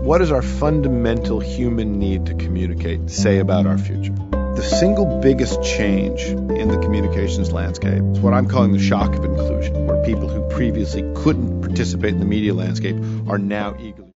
What is our fundamental human need to communicate say about our future? The single biggest change in the communications landscape is what I'm calling the shock of inclusion, where people who previously couldn't participate in the media landscape are now eagerly